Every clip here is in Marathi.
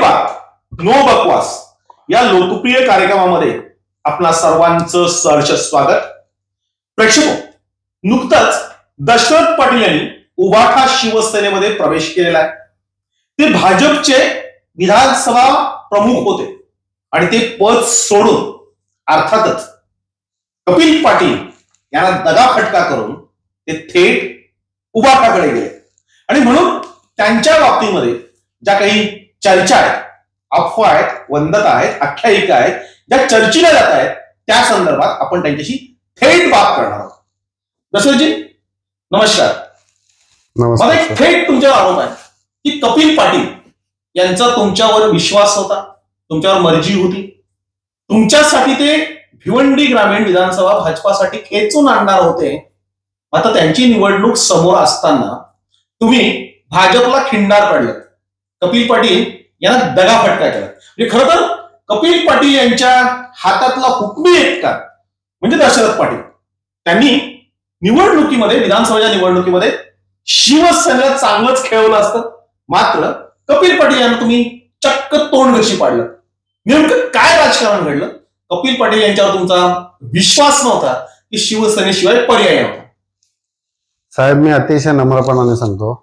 बात नो बकवास या लोकप्रिय कार्यक्रमामध्ये आपणा सर्वांचं सहर्ष स्वागत. प्रेक्षको, नुकताच दशरथ पाटील यांनी उभाठा शिवसेनेमध्ये प्रवेश केलेला आहे. ते भाजपचे विधानसभा प्रमुख होते आणि ते पद सोडून अर्थातच कपिल पाटील यांना दगाफटका करून ते थेट उभाठाकडे गेले. आणि म्हणून त्यांच्या बाबतीमध्ये ज्या काही चर्चा आहेत, अफवा आहेत, वंदता आहेत, आख्यायिका आहेत, ज्या चर्चिल्या जात आहेत, त्या संदर्भात आपण त्यांच्याशी थेट बात करणार आहोत. दशरथजी नमस्कार. मला एक थेट तुमच्यावर आरोप आहे की कपिल पाटील यांचा तुमच्यावर विश्वास होता, तुमच्यावर मर्जी होती, तुमच्यासाठी ते भिवंडी ग्रामीण विधानसभा भाजपासाठी खेचून आणणार होते. मात्र त्यांची निवडणूक समोर असताना तुम्ही भाजपला खिंडार पडलं, कपिल पाटील यांना दगाफटका केला. म्हणजे खरं तर कपिल पाटील यांच्या हातातला हुकमी एकटा म्हणजे दशरथ पाटील. त्यांनी निवडणुकीमध्ये, विधानसभेच्या निवडणुकीमध्ये शिवसेनेला चांगलंच खेळवलं असतं. मात्र कपिल पाटील यांना तुम्ही चक्क तोंड घशी पाडलं. नेमकं काय राजकारण घडलं? कपिल पाटील यांच्यावर तुमचा विश्वास नव्हता की शिवसेनेशिवाय पर्याय नव्हता? साहेब, मी अतिशय नम्रपणाने सांगतो,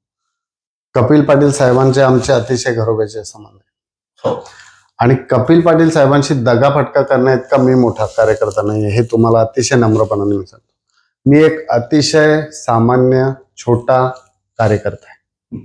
कपिल पाटील साहेबांचे आमचे अतिशय घरोब्याचे संबंध आहे. आणि कपिल पाटील साहेबांशी दगाफटका करण्याइतका मी मोठा कार्यकर्ता नाही, हे तुम्हाला अतिशय नम्रपणाने मी सांगतो. मी एक अतिशय सामान्य छोटा कार्यकर्ता आहे.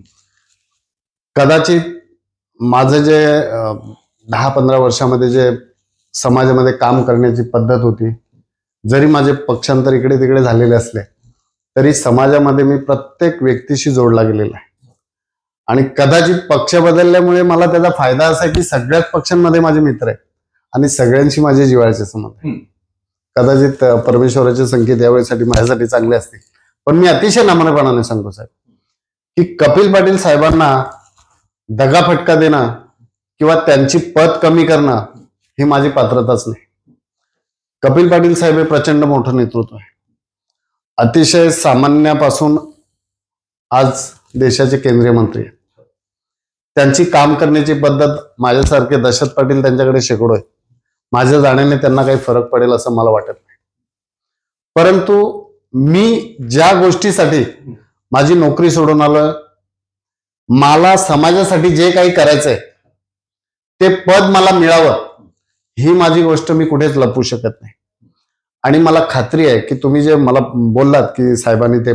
कदाचित माझं जे 10-15 वर्षामध्ये जे समाजामध्ये काम करण्याची पद्धत होती, जरी माझे पक्षांतर इकडे तिकडे झालेले असले तरी समाजामध्ये मी प्रत्येक व्यक्तीशी जोडला गेलेला आहे. आणि कदाचित पक्ष बदलल्यामुळे मला त्याचा फायदा असा आहे की सगळ्याच पक्षांमध्ये माझे मित्र आहेत आणि सगळ्यांशी माझे जिव्हाळ्याचे संबंध आहे. कदाचित परमेश्वराचे संकेत यावेळेसाठी माझ्यासाठी चांगले असतील. पण मी अतिशय नम्रपणाने सांगतो साहेब की कपिल पाटील साहेबांना दगाफटका देणं किंवा त्यांची पद कमी करणं ही माझी पात्रताच नाही. कपिल पाटील साहेब हे प्रचंड मोठं नेतृत्व आहे. अतिशय सामान्यापासून आज देशाचे केंद्रीय मंत्री आहेत. त्यांची काम करण्याची पद्धत माझ्यासारखे दशरथ पाटील त्यांच्याकडे शेकडो आहे. माझ्या जाण्याने त्यांना काही फरक पडेल असं मला वाटत नाही. परंतु मी ज्या गोष्टीसाठी माझी नोकरी सोडून आलोय, मला समाजासाठी जे काही करायचंय ते पद मला मिळावं, ही माझी गोष्ट मी कुठेच लपवू शकत नाही. आणि मला खात्री आहे की तुम्ही जे मला बोललात की साहेबांनी ते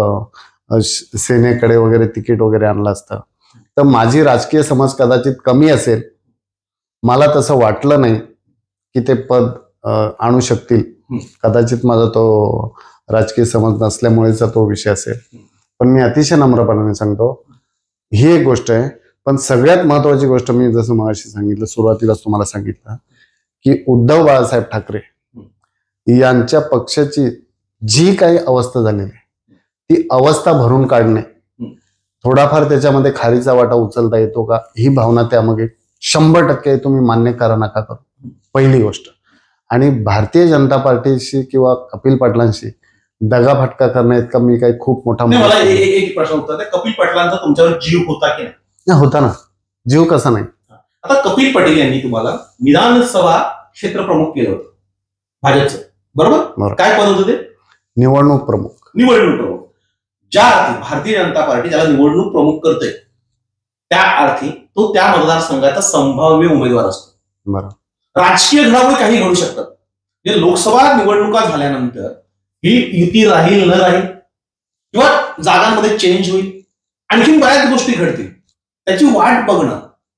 सेनेकडे वगैरे तिकीट वगैरे आणलं असतं, तर माझी राजकीय समज कदाचित कमी असेल. मला तसं वाटलं नाही की ते पद आणू शकतील. कदाचित माझा तो राजकीय समज नसल्यामुळेचा तो विषय असेल. पण मी अतिशय नम्रपणाने सांगतो, ही एक गोष्ट आहे. पण सगळ्यात महत्वाची गोष्ट मी जसं मगाशी सांगितलं, सुरुवातीलाच तुम्हाला सांगितलं की उद्धव बाळासाहेब ठाकरे यांच्या पक्षाची जी काही अवस्था झालेली आहे ती अवस्था भरून काढणे, थोडाफार त्याच्यामध्ये खारीचा वाटा उचलता येतो का, ही भावना त्यामागे 100% तुम्ही मान्य करा नका करू, पहिली गोष्ट. आणि भारतीय जनता पार्टीशी किंवा कपिल पाटलांशी दगाफटका करण्याइतका मी काही खूप मोठा मला एक प्रश्न होता, कपिल पाटलांचा तुमच्यावर जीव होता की नाही? होता ना. जीव कसा नाही? आता कपिल पाटील यांनी तुम्हाला विधानसभा क्षेत्र प्रमुख केलं होतं भाजपचं, बरोबर? काय पद होतं ते? निवडणूक प्रमुख. निवडणूक प्रमुख. ज्या अर्थी भारतीय जनता पार्टी ज्याला निवडणूक प्रमुख करते, त्या अर्थी तो त्या मतदारसंघाचा संभाव्य उमेदवार असतो. बरोबर. राजकीय घडामोडी काही घडू शकतात. म्हणजे लोकसभा निवडणुका झाल्यानंतर ही युती राहील न राहील किंवा जागांमध्ये चेंज होईल, आणखीन बऱ्याच गोष्टी घडतील. त्याची वाट बघणं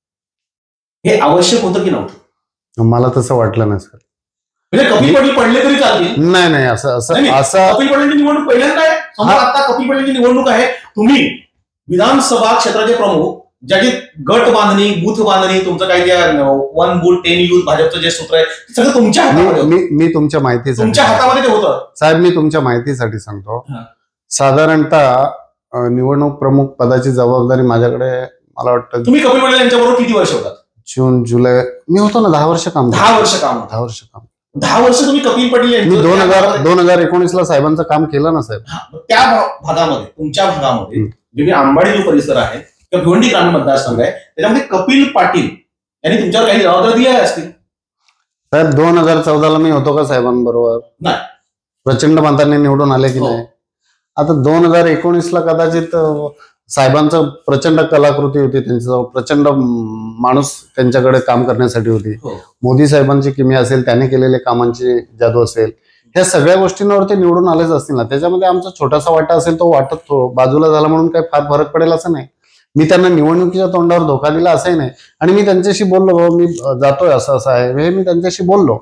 हे आवश्यक होतं की नव्हतं? मला तसं वाटलं नाही सर. म्हणजे कपिल पाटील पडले तरी चालतील? नाही नाही, असं कपिल पाटीलची निवडणूक पहिल्यांदा आहे समोर. आता कपिल पाटीलची निवडणूक आहे. तुम्ही विधानसभा क्षेत्राचे प्रमुख, ज्याची गट बांधणी, बूथ बांधणी, तुमचं काय त्या 1 बूथ 10 यूथ भाजपचं जे सूत्र आहे सगळं तुमच्या हातामध्ये. मी तुमच्या माहितीसाठी, तुमच्या हातामध्ये ते होतं साहेब. मी तुमच्या माहितीसाठी सांगतो, साधारणतः निवडणूक प्रमुख पदाची जबाबदारी माझ्याकडे, मला वाटतं. तुम्ही कपिल पाटील यांच्याबरोबर किती वर्ष होतात? जून जुलै मी होतो ना. 10 वर्ष काम. 10 वर्ष काम. 10 वर्ष काम. 10 वर्ष तुम्ही कपिल पाटील मी 2019 ला साहेबांचं काम केलं ना साहेब. त्या भागामध्ये, तुमच्या भागामध्ये जे अंबाडी जो परिसर आहे किंवा भिवंडी ग्रामीण मतदारसंघ आहे, त्याच्यामध्ये कपिल पाटील यांनी तुमच्यावर काही जबाबदारी दिल्या असतील. साहेब 2014ला मी होतो का साहेबांबरोबर? नाही. प्रचंड मतांनी निवडून आले की नाही? आता 2019ला कदाचित साहेबांचं प्रचंड कलाकृती होती, त्यांचं प्रचंड माणूस त्यांच्याकडे काम करण्यासाठी होती. मोदी साहेबांची किमी असेल, त्याने केलेल्या कामांची जादू असेल, ह्या सगळ्या गोष्टींवर ते निवडून आलेच असतील ना. त्याच्यामध्ये आमचा छोटासा वाटा असेल तो वाटत बाजूला झाला म्हणून काही फार फरक पडेल असं नाही. मी त्यांना निवडणुकीच्या तोंडावर धोका दिला असंही नाही. आणि मी त्यांच्याशी बोललो, मी जातोय असं असं आहे, हे मी त्यांच्याशी बोललो.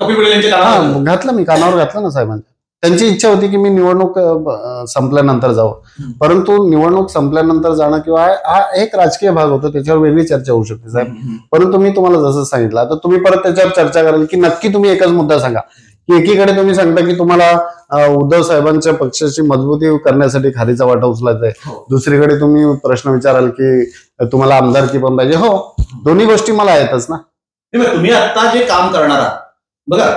घातलं, मी कानावर घातलं ना साहेबांच्या. त्यांची इच्छा होती की मी निवडणूक संपल्यानंतर जावं, परंतु निवडणूक संपल्यानंतर जाणं किंवा हा एक राजकीय भाग होतो, त्याच्यावर वेगळी चर्चा होऊ शकते साहेब. परंतु मी तुम्हाला जसं सांगितलं, आता तुम्ही परत त्याच्यावर चर्चा कराल की नक्की तुम्ही एकच मुद्दा सांगा की एकीकडे तुम्ही सांगता की तुम्हाला उद्धव साहेबांच्या पक्षाची मजबूती करण्यासाठी खारीचा वाटा उचलायचा आहे, दुसरीकडे तुम्ही प्रश्न विचाराल की तुम्हाला आमदारकी पण पाहिजे. हो, दोन्ही गोष्टी मला आहेतच ना. तुम्ही आता जे काम करणार आहात बघा,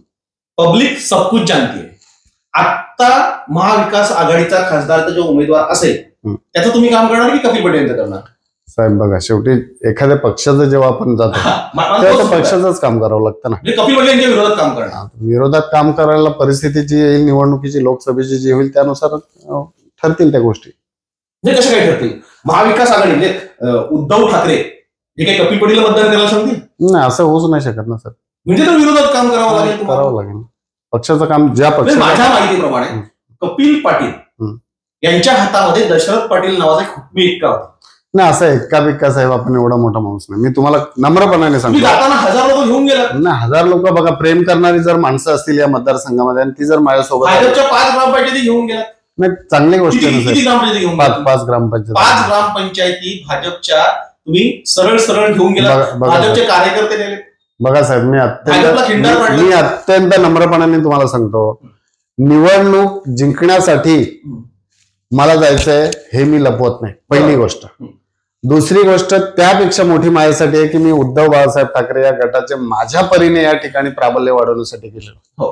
पब्लिक सब कुछ जानती है. आता महाविकास आघाडीचा खासदारचा जो उमेदवार असेल त्याचं तुम्ही काम करणार की कपिल पटेल यांचं करणार? साहेब बघा, शेवटी एखाद्या पक्षाचं जेव्हा आपण जातो तेव्हा पक्षाचंच काम करावं लागतं ना. कपिल पटेल यांच्या विरोधात काम करणार? विरोधात काम करायला परिस्थिती जी येईल, निवडणुकीची लोकसभेची जी होईल त्यानुसार ठरतील त्या गोष्टी. म्हणजे कशा काय ठरतील? महाविकास आघाडी म्हणजे उद्धव ठाकरे हे काही कपिल पटेलला मतदान करायला सांगतील? नाही, असं होऊच नाही शकत ना सर. म्हणजे तर विरोधात काम करावं लागेल. करावं लागेल पक्षाचं काम. ज्या पक्ष, माझ्या माहितीप्रमाणे कपिल पाटील यांच्या हातामध्ये दशरथ पाटील नावाचा एक हुकमी एक्का होता. नाही, असं एक्का बिक्का साहेब, आपण एवढा मोठा माणूस नाही. मी तुम्हाला नम्रपणाने सांगतो, जाताना 1000 लोक घेऊन गेला ना. 1000 लोक बघा, प्रेम करणारी जर माणसं असतील या मतदारसंघामध्ये आणि ती जर माझ्यासोबत 5 ग्रामपंचायती घेऊन गेला, नाही चांगली गोष्ट आहे. 5 ग्रामपंचायती भाजपच्या तुम्ही सरळ सरळ घेऊन गेला, भाजपचे कार्यकर्ते नेले. बघा साहेब, मी अत्यंत नम्रपणाने तुम्हाला सांगतो, निवडणूक जिंकण्यासाठी मला जायचंय हे मी लपवत नाही, पहिली गोष्ट. दुसरी गोष्ट त्यापेक्षा मोठी माझ्यासाठी आहे की मी उद्धव बाळासाहेब ठाकरे या गटाचे माझ्या परीने या ठिकाणी प्राबल्य वाढवण्यासाठी गेलेलो.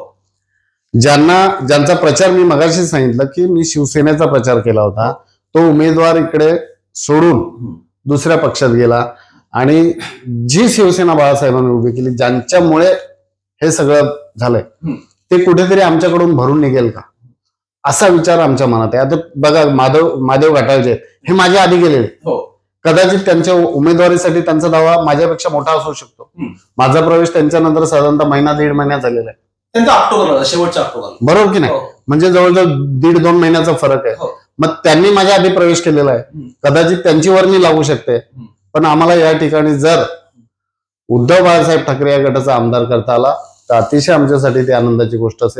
ज्यांचा प्रचार मी मगाशी सांगितलं की मी शिवसेनेचा प्रचार केला होता, तो उमेदवार इकडे सोडून दुसऱ्या पक्षात गेला आणि जी शिवसेना बाळासाहेबांनी उभी केली, ज्यांच्यामुळे हे सगळं झालंय, ते कुठेतरी आमच्याकडून भरून निघेल का असा विचार आमच्या मनात आहे. आता बघा, महादेव घाटाळचे हे माझ्या आधी गेलेले, कदाचित त्यांच्या उमेदवारीसाठी त्यांचा दावा माझ्यापेक्षा मोठा असू शकतो. माझा प्रवेश त्यांच्यानंतर साधारणतः महिना 1.5 महिन्यात झालेला आहे. त्यांचा ऑक्टोबरला, शेवटच्या ऑक्टोबरला, बरोबर की नाही? म्हणजे जवळजवळ 1.5-2 महिन्याचा फरक आहे. मग त्यांनी माझ्या आधी प्रवेश केलेला आहे, कदाचित त्यांची वर्णी लागू शकते. पण आम्हाला या ठिकाणी जर उद्धव बाळासाहेब ठाकरे या गटाचा आमदार करता आला तर अतिशय आमच्यासाठी ती आनंदाची गोष्ट असेल.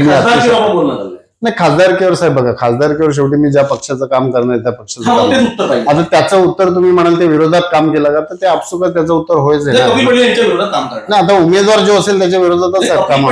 नाही, खासदारकीवर साहेब बघा, खासदारकीवर शेवटी मी ज्या पक्षाचं काम करणार त्या पक्षाचं काम. आता त्याचं उत्तर तुम्ही म्हणाल ते विरोधात काम केलं का, तर ते आपसुकच त्याचं उत्तर होयच आहे. नाही, आता उमेदवार जो असेल त्याच्या विरोधातच साहेब काम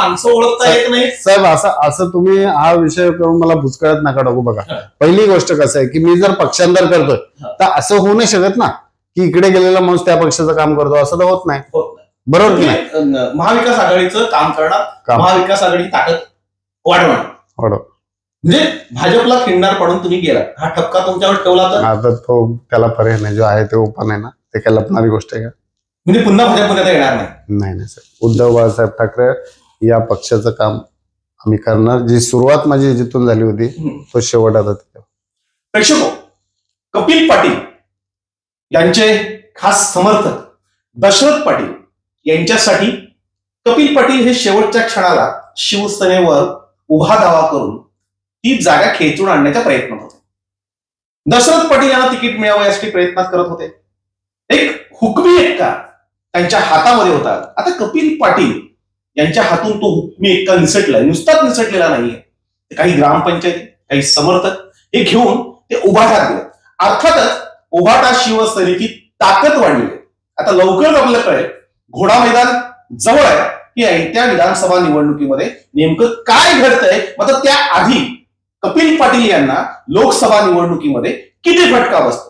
साहेब. असं तुम्ही हा विषय करून मला भुसकाळत नका टाकू. बघा, पहिली गोष्ट कसं आहे की मी जर पक्षांतर करतोय तर असं होऊ नाही शकत ना की इकडे गेलेला माणूस त्या पक्षाचं काम करतो, असं तर होत नाही, बरोबर की नाही? महाविकास आघाडीचं काम करणार, महाविकास आघाडी ताकद वाढवणार, म्हणजे भाजपला खिंडार पडून तुम्ही गेला, हा ठपका तुमच्यावर ठेवला तर आता तो त्याला पर्याय नाही, जो आहे ते ओपन आहे ना, ते काय लपणारी गोष्ट आहे का? म्हणजे पुन्हा भाजपमध्ये येणार नाही? नाही साहेब, उद्धव बाळासाहेब ठाकरे या पक्षाचं काम आम्ही करणार. जी सुरुवात माझी जिथून झाली होती तो शेवट आता. प्रेक्षको, कपिल पाटील यांचे खास समर्थक दशरथ पाटील यांच्यासाठी कपिल पाटील हे शेवटच्या क्षणाला शिवसेनेवर उभा दावा करून ती जागा खेचून आणण्याच्या प्रयत्नात होते. दशरथ पाटील यांना तिकीट मिळावं यासाठी प्रयत्नात करत होते. एक हुकमी एक्का त्यांच्या हातामध्ये होता. आता कपिल पाटील यांच्या हातून तो हुकमी एक्का निसटलाय, नुसताच निसटलेला नाहीये. काही ग्रामपंचायती, काही समर्थक हे घेऊन ते उभाटात गेले. अर्थातच उभाटा शिवसेनेची ताकद वाढली. आता लवकरच आपल्याला कळेल, घोडा मैदान जवळ आहे की येत्या विधानसभा निवडणुकीमध्ये नेमकं काय घडतंय. मात्र त्याआधी कपिल पाटील यांना लोकसभा निवडणुकीमध्ये किती फटका बसतो